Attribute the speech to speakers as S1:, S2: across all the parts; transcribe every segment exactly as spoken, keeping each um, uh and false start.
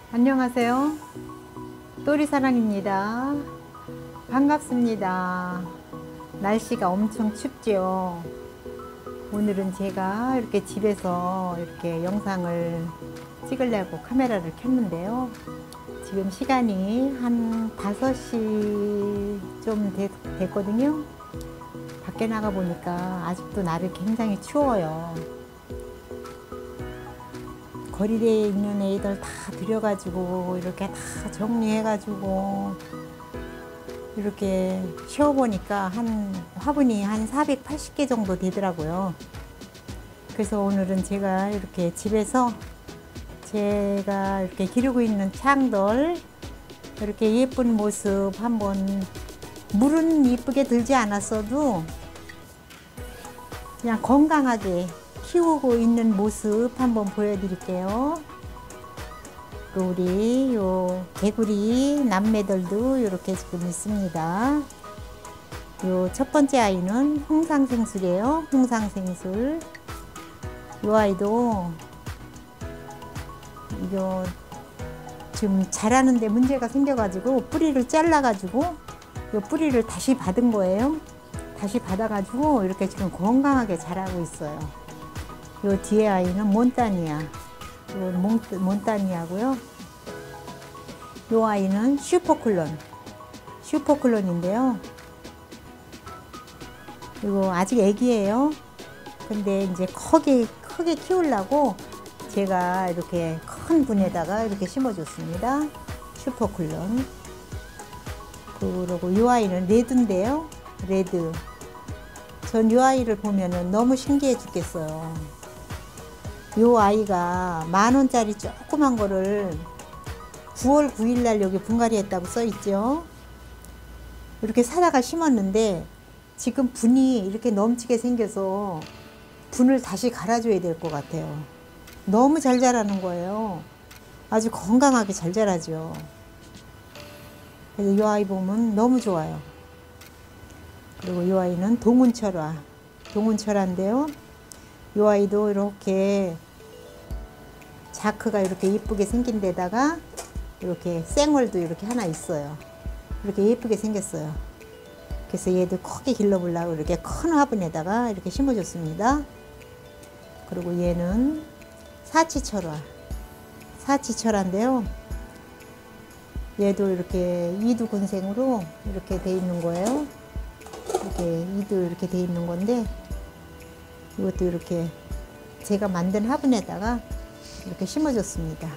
S1: 안녕하세요. 또리사랑입니다. 반갑습니다. 날씨가 엄청 춥죠. 오늘은 제가 이렇게 집에서 이렇게 영상을 찍으려고 카메라를 켰는데요. 지금 시간이 한 다섯 시 좀 됐거든요. 밖에 나가 보니까 아직도 날이 굉장히 추워요. 거리대에 있는 애들 다 들여가지고 이렇게 다 정리해가지고 이렇게 쉬어보니까 한 화분이 한 사백팔십 개 정도 되더라고요. 그래서 오늘은 제가 이렇게 집에서 제가 이렇게 기르고 있는 창들 이렇게 예쁜 모습 한번, 물은 이쁘게 들지 않았어도 그냥 건강하게 키우고 있는 모습 한번 보여드릴게요. 또 우리 요 개구리 남매들도 이렇게 지금 있습니다. 요 첫 번째 아이는 홍상생술이에요. 홍상생술. 요 아이도 이거 지금 자라는데 문제가 생겨가지고 뿌리를 잘라가지고 요 뿌리를 다시 받은 거예요. 다시 받아가지고 이렇게 지금 건강하게 자라고 있어요. 요 뒤에 아이는 몬타니아, 요 몬, 몬타니아고요. 요 아이는 슈퍼클론, 슈퍼클론인데요. 이거 아직 애기예요. 근데 이제 크게 크게 키우려고 제가 이렇게 큰 분에다가 이렇게 심어줬습니다. 슈퍼클론. 그리고 요 아이는 레드인데요. 레드. 전 요 아이를 보면은 너무 신기해 죽겠어요. 요 아이가 만 원짜리 조그만 거를 구월 구일 날 여기 분갈이 했다고 써 있죠. 이렇게 사다가 심었는데 지금 분이 이렇게 넘치게 생겨서 분을 다시 갈아줘야 될 것 같아요. 너무 잘 자라는 거예요. 아주 건강하게 잘 자라죠. 그래서 이 아이 보면 너무 좋아요. 그리고 이 아이는 동운철화, 동운철화인데요. 이 아이도 이렇게 자크가 이렇게 예쁘게 생긴 데다가 이렇게 쌩얼도 이렇게 하나 있어요. 이렇게 예쁘게 생겼어요. 그래서 얘도 크게 길러보려고 이렇게 큰 화분에다가 이렇게 심어줬습니다. 그리고 얘는 사치철화, 사치철화인데요. 얘도 이렇게 이두근생으로 이렇게 돼 있는 거예요. 이렇게 이두 이렇게 돼 있는 건데 이것도 이렇게 제가 만든 화분에다가 이렇게 심어줬습니다.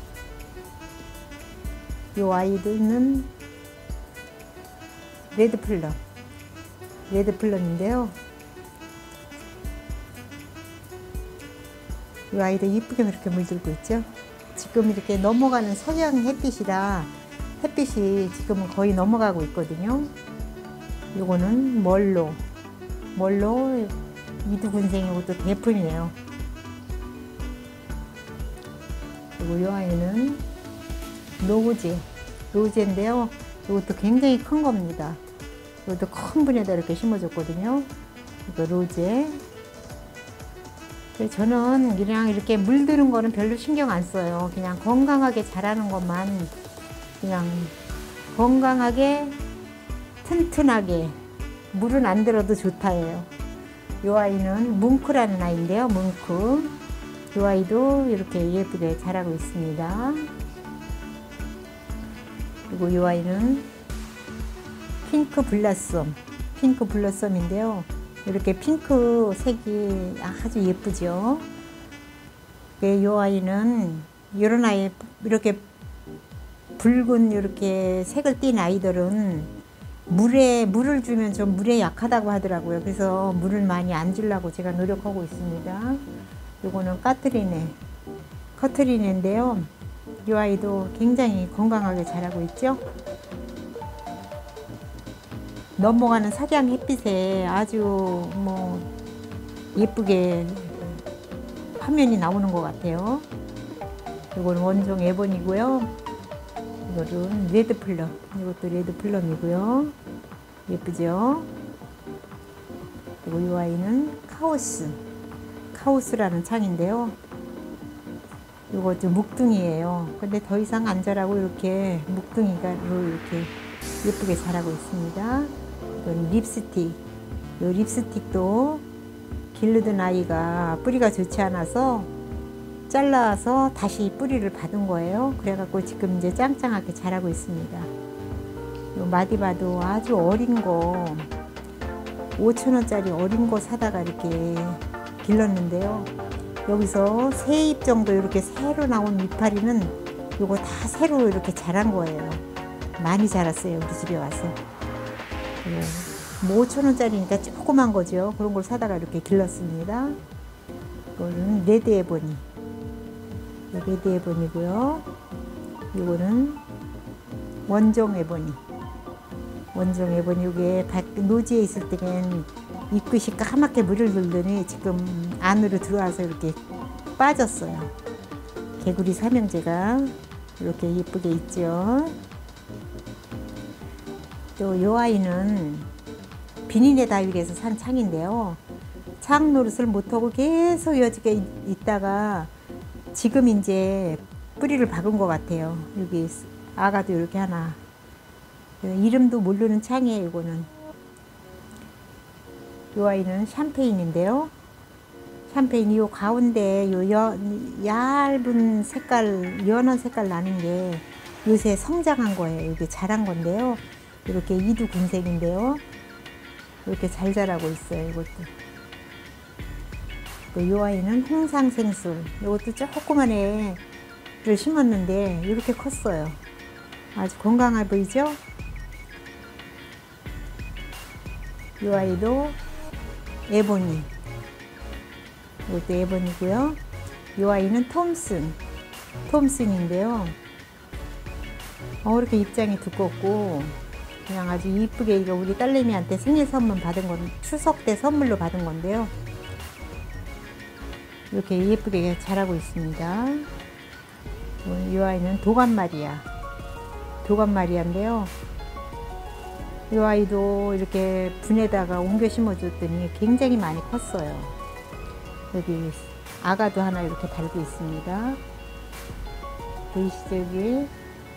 S1: 이 아이들은 레드플럼, 레드플럼인데요. 이 아이도 이쁘게 이렇게 물들고 있죠. 지금 이렇게 넘어가는 서양 햇빛이라 햇빛이 지금은 거의 넘어가고 있거든요. 요거는 멀로, 멀로 이두근생이고 또 대품이에요. 그리고 이 아이는 로제, 로제인데요. 이것도 굉장히 큰 겁니다. 이것도 큰 분에다 이렇게 심어줬거든요. 이거 로제. 저는 그냥 이렇게 물드는 거는 별로 신경 안 써요. 그냥 건강하게 자라는 것만, 그냥 건강하게 튼튼하게 물은 안 들어도 좋다예요. 이 아이는 뭉크라는 아이인데요. 뭉크. 이 아이도 이렇게 예쁘게 자라고 있습니다. 그리고 이 아이는 핑크 블라썸, 핑크 블라썸인데요. 이렇게 핑크 색이 아주 예쁘죠. 이 아이는 이런 아이, 이렇게 붉은 이렇게 색을 띤 아이들은 물에 물을 주면 좀 물에 약하다고 하더라고요. 그래서 물을 많이 안 주려고 제가 노력하고 있습니다. 이거는 카트리네, 커트리네인데요. 이 아이도 굉장히 건강하게 자라고 있죠. 넘어가는 석양 햇빛에 아주 뭐 예쁘게 화면이 나오는 것 같아요. 이건 원종 에본이고요. 이거는 레드플럼, 이것도 레드플럼이고요. 예쁘죠? 그리고 이 아이는 카오스, 카오스라는 창인데요. 요것도 묵둥이에요. 근데 더 이상 안 자라고 이렇게 묵둥이가 이렇게 예쁘게 자라고 있습니다. 이건 립스틱. 요 립스틱도 기르던 아이가 뿌리가 좋지 않아서 잘라서 다시 뿌리를 받은 거예요. 그래갖고 지금 이제 짱짱하게 자라고 있습니다. 요 마디바도 아주 어린 거 오천 원짜리 어린 거 사다가 이렇게 길렀는데요. 여기서 세 잎 정도 이렇게 새로 나온 이파리는 요거 다 새로 이렇게 자란 거예요. 많이 자랐어요. 우리 집에 와서. 예. 뭐 오천 원짜리니까 조그만 거죠. 그런 걸 사다가 이렇게 길렀습니다. 이거는 레드 에보니. 레드 에보니고요. 이거는 원종 에보니. 원종 에보니. 이게 노지에 있을 때는 잎끝이 까맣게 물을 들더니 지금 안으로 들어와서 이렇게 빠졌어요. 개구리 삼형제가 이렇게 예쁘게 있죠. 또 이 아이는 비닐의 다육에서 산 창인데요. 창 노릇을 못하고 계속 여지게 있다가 지금 이제 뿌리를 박은 것 같아요. 여기 아가도 이렇게 하나. 이름도 모르는 창이에요. 이거는. 이 아이는 샴페인인데요. 샴페인 이 가운데 요 여, 얇은 색깔, 연한 색깔 나는 게 요새 성장한 거예요. 이게 자란 건데요. 이렇게 이두군색인데요. 이렇게 잘 자라고 있어요. 이것도. 이 아이는 홍상생술. 이것도 조그만 애를 심었는데 이렇게 컸어요. 아주 건강해 보이죠? 이 아이도 에보니. 이것도 에보니고요. 이 아이는 톰슨. 톰슨인데요. 어, 이렇게 입장이 두껍고 그냥 아주 이쁘게 이거 우리 딸내미한테 생일 선물 받은 건 추석 때 선물로 받은 건데요. 이렇게 예쁘게 자라고 있습니다. 이 아이는 도감마리아. 도감마리아인데요. 이 아이도 이렇게 분에다가 옮겨 심어줬더니 굉장히 많이 컸어요. 여기 아가도 하나 이렇게 달고 있습니다. 보이시죠 여기?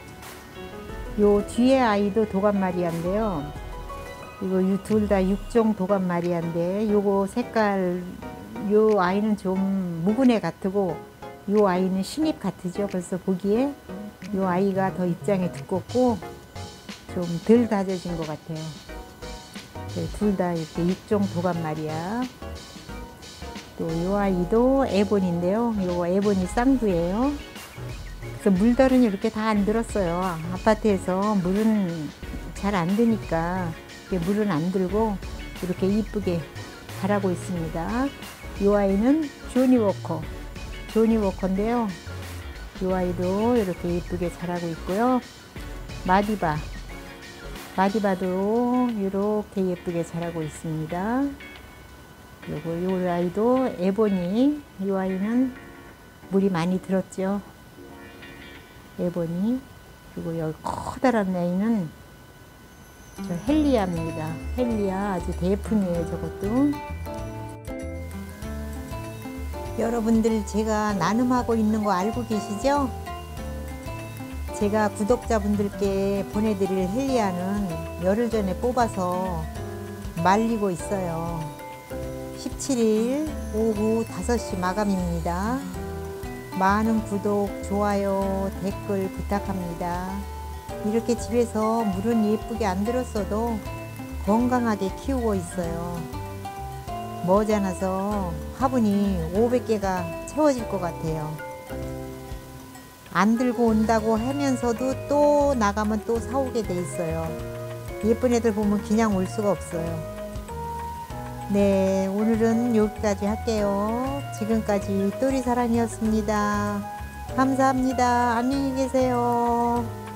S1: 요 뒤에 아이도 도감마리아인데요. 이거 둘 다 육종 도감마리아인데 요거 색깔 요 아이는 좀 묵은 애 같고 요 아이는 신잎 같으죠. 그래서 보기에 요 아이가 더 입장이 두껍고 좀 덜 다져진 것 같아요. 네, 둘 다 이렇게 육종 도감마리아. 또 요 아이도 에본인데요. 요거 에본이 쌍두예요. 그래서 물들은 이렇게 다 안 들었어요. 아파트에서 물은 잘 안 드니까 물은 안 들고 이렇게 이쁘게 자라고 있습니다. 이 아이는 조니 워커. 조니 워커인데요. 이 아이도 이렇게 이쁘게 자라고 있고요. 마디바. 마디바도 이렇게 예쁘게 자라고 있습니다. 그리고 이 아이도 에보니. 이 아이는 물이 많이 들었죠. 에보니. 그리고 여기 커다란 아이는 저 헬리아입니다. 헬리아 아주 대품이에요. 저것도. 여러분들 제가 나눔하고 있는 거 알고 계시죠? 제가 구독자분들께 보내드릴 헬리아는 열흘 전에 뽑아서 말리고 있어요. 십칠 일 오후 다섯 시 마감입니다. 많은 구독, 좋아요, 댓글 부탁합니다. 이렇게 집에서 물은 예쁘게 안 들었어도 건강하게 키우고 있어요. 머지않아서 화분이 오백 개가 채워질 것 같아요. 안 들고 온다고 하면서도 또 나가면 또 사오게 돼 있어요. 예쁜 애들 보면 그냥 올 수가 없어요. 네, 오늘은 여기까지 할게요. 지금까지 또리사랑이었습니다. 감사합니다. 안녕히 계세요.